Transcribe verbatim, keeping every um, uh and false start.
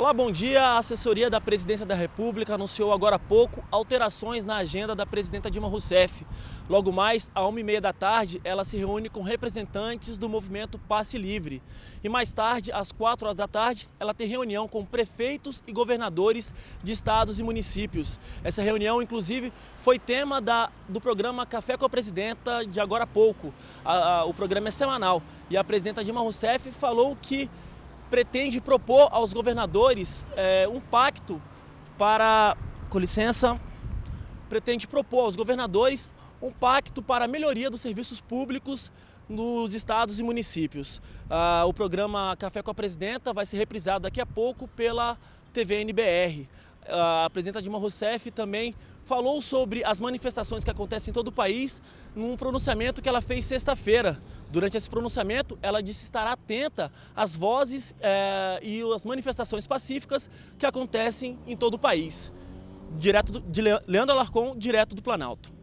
Olá, bom dia. A assessoria da Presidência da República anunciou agora há pouco alterações na agenda da presidenta Dilma Rousseff. Logo mais, às uma e meia da tarde, ela se reúne com representantes do movimento Passe Livre. E mais tarde, às quatro horas da tarde, ela tem reunião com prefeitos e governadores de estados e municípios. Essa reunião, inclusive, foi tema da, do programa Café com a Presidenta de agora há pouco. A, a, o programa é semanal e a presidenta Dilma Rousseff falou que pretende propor aos governadores é, um pacto para, com licença, pretende propor aos governadores um pacto para a melhoria dos serviços públicos nos estados e municípios. Ah, o programa Café com a Presidenta vai ser reprisado daqui a pouco pela T V N B R. A presidenta Dilma Rousseff também falou sobre as manifestações que acontecem em todo o país num pronunciamento que ela fez sexta-feira. Durante esse pronunciamento, ela disse estar atenta às vozes é, e às manifestações pacíficas que acontecem em todo o país. Direto do, de Leandro Alarcon, direto do Planalto.